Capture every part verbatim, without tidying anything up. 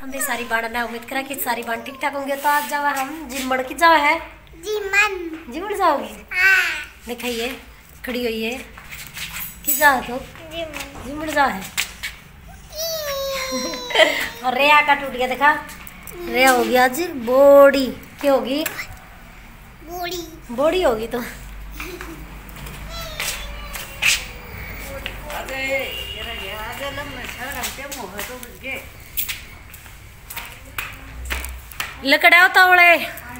हम भी सारी बाण ना उम्मीद करा कि सारी बाण ठीक ठाक होंगे। तो आज जावा हम जिमड़ की जावा है जिमन जिमड़ जाओगी। हाँ दिखाइए खड़ी हुई है कि जा तो जिमन जिमड़ जा है। और रेया का टूट गया देखा। रेया होगी आज बोड़ी क्या होगी बोड़ी बोड़ी होगी तो लकड़ा होता बड़े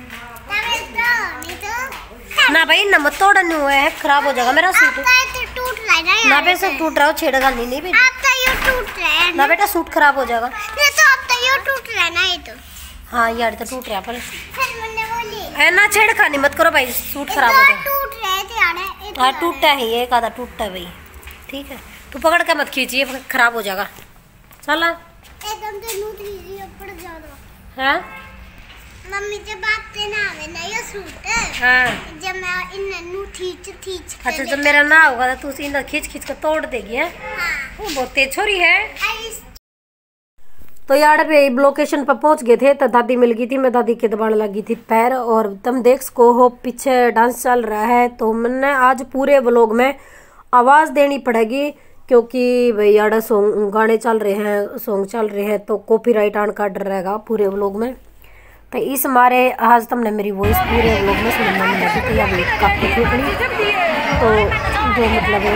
ना भाई न मत तोड़ नहीं हुआ है खराब हो जाएगा मेरा सूट। टूट रहा है ना बे सब टूट रहा हो छेड़ेगा नहीं नहीं बेटा। अब तो ये टूट रहा है ना बेटा सूट खराब हो जाएगा। ये तो अब तो ये टूट रहा है ना ये तो। हाँ यार तो टूट रहा पर फिर मैंने बोली है ना छेड़खानी मत करो भाई सूट खराब हो जाएगा। टूट रहे थे यार। हाँ टूटता है ये एक आधा टूटता है भाई। ठीक है तू पकड़ के मत खींचिए खराब हो जाएगा। चला एकदम से नूत लीजिए ऊपर ज्यादा। हाँ मम्मी जब बात पे ना आवे ना ये सूट है। हाँ जब मैं इन नू खींच खींच अच्छा जब मेरा ना होगा तो तू इधर खींच खींच कर तोड़ देगी है। हाँ वो बहुत तेज छोरी है। आई तो यार पे लोकेशन पर पहुंच गए थे तो दादी मिल गई थी। मैं दादी के दबाने लगी थी पैर और तुम देख सको हो पीछे डांस चल रहा है। तो मैंने आज पूरे व्लॉग में आवाज़ देनी पड़ेगी क्योंकि भाई यार सॉन्ग गाने चल रहे हैं सॉन्ग चल रहे हैं तो कॉपीराइट आने का डर रहेगा पूरे व्लॉग में। तो इस मारे आज तुमने मेरी वॉइस पूरे व्लॉग में सुनना मिल लगी थी। अभी काफ़ी खोपड़ी तो जो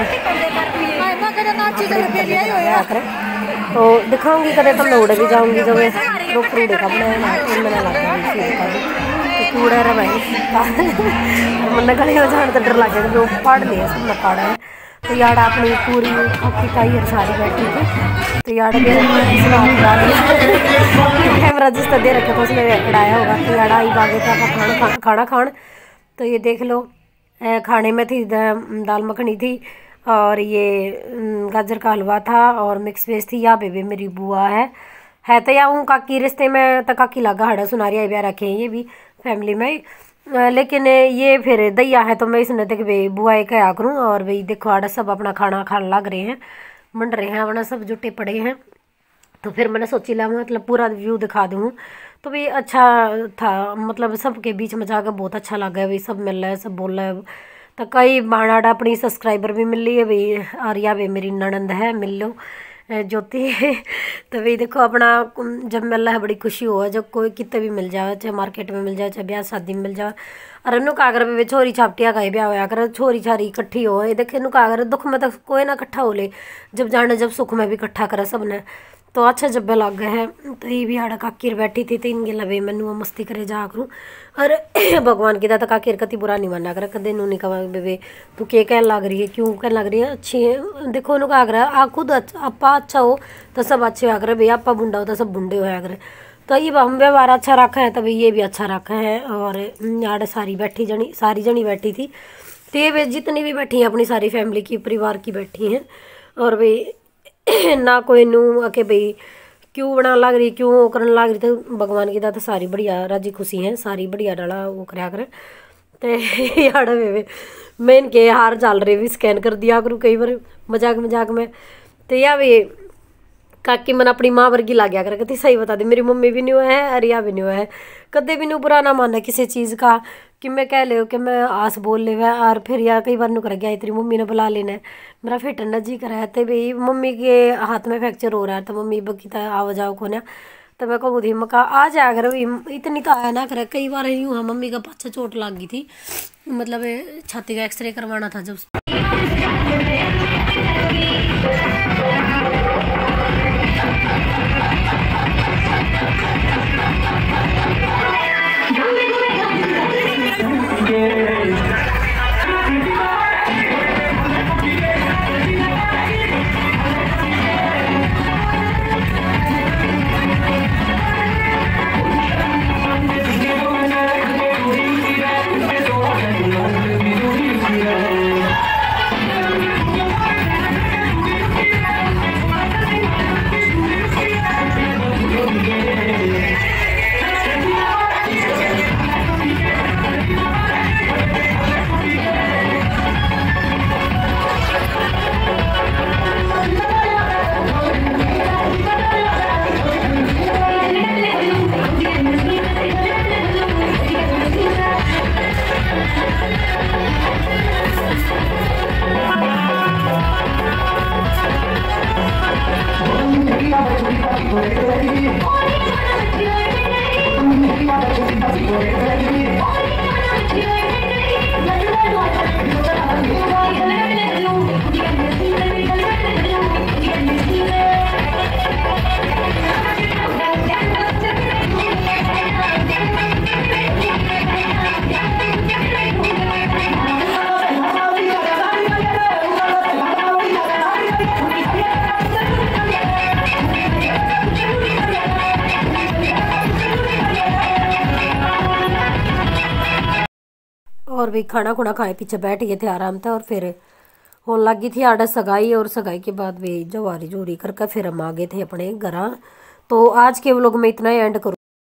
मतलब तो दिखाऊंगी कदे तुमने उड़े भी जाऊंगी जो दो कूड़े का बनाया मैंने लगा तो कूड़ा रहा भाई मन गले में जाने तो डर लग गया तो पढ़ लिया सब मैं पढ़ा है। तो यार अपनी पूरी हॉकी का ही सारी बैठी थी। तो यार कैमरा जिस तरह दे रखे तो उसने उड़ाया होगा। तो यार आई बागे था खाना खाना खान। तो ये देख लो खाने में थी दाल मखनी थी और ये गाजर का हलवा था और मिक्स वेज थी। या बेबे मेरी बुआ है है तो या हूँ काकी रिश्ते में तो काकी लगा हड़ा सुनारिया ब्याह रखे हैं ये भी फैमिली में। लेकिन ये फिर दैया है तो मैं इसने देख भाई बुआ क्या करूँ। और भाई देखो आड़ा सब अपना खाना खाने लग रहे हैं मंड रहे हैं अपना सब जुटे पड़े हैं। तो फिर मैंने सोची ला मतलब पूरा व्यू दिखा दूँ। तो भाई अच्छा था मतलब सबके बीच में जाकर बहुत अच्छा लगा है। भाई सब मिल रहा है सब बोल रहा है। तो कई बाणाड़ा अपनी सब्सक्राइबर भी मिल रही है भाई। और या भाई मेरी ननंद है मिल लो ज्योति। तो भाई देखो अपना जब मिल रहा है बड़ी खुशी हो है जब कोई कितने भी मिल जाए चाहे मार्केट में मिल जाए चाहे ब्याह शादी में मिल जाए। और इनू का अगर वे छोरी छापटिया का ब्याह होया कर छोरी छारी इकट्ठी हो देखे इनू का अगर दुख में तो कोई ना इकट्ठा हो ले जब जाने जब सुख में भी इकट्ठा करे सब ने। तो अच्छा जब लग गए हैं। तो ये भी आड़ा काकीर बैठी थी तो इनके लवे मैनू मस्ती करे जा करूँ। और भगवान की दाता काकीर कति बुरा नहीं माना कर कदे नू नहीं कहा बेबे तू क्या कह लग रही है क्यों कह लग रही है अच्छी है। देखो उन्होंने कहा कर आ खुद आपा अच्छा हो तो सब अच्छे होया करे भैया आपा बुंडा हो तो सब बुंडे होया करे। तो ये हम व्यवहार अच्छा रखा है तो भाई ये भी अच्छा रखा है। और आड़ सारी बैठी जनी सारी जनी बैठी थी तो ये जितनी भी बैठी हैं अपनी सारी फैमिली की परिवार की बैठी हैं। और भाई ना कोई नू आके भाई क्यों बना लग रही क्यों करने लग रही। तो भगवान की दाता सारी बढ़िया राजी खुशी हैं सारी बढ़िया डाला वो कराया करें। तो यार वे मैं इनके हार चाल रहे भी स्कैन कर दिया करूँ कई बार मजाक मजाक में। तो या वे काकी मन अपनी माँ वर्गी ला गया कर कहती सही बता दे मेरी मम्मी भी नहीं हुआ है अरिया भी नहीं हुआ है कदे भी नहीं बुरा ना माना किसी चीज़ का कि मैं कह ले कि मैं आस बोल ले वह। और फिर यार कई बार नु कर गया तेरी मम्मी ने बुला लेना है मेरा फिर न जी कराया तो भाई मम्मी के हाथ में फ्रैक्चर हो रहा है तो मम्मी बकी आओ जाओ को ना। तो मैं कहूँ थी मका आ जाया कर इतनी तो आया ना करे कई बार यूँ हाँ मम्मी का पाछा चोट लग गई थी मतलब छाती का एक्सरे करवाना था जब। और भी खाना खुना खाए पीछे बैठ गए थे आराम था। और फिर होने लगी थी आड़ा सगाई, और सगाई के बाद भी जवारी जोरी करके फिर हम आ गए थे अपने घर। तो आज के व्लॉग में इतना ही एंड करूँ।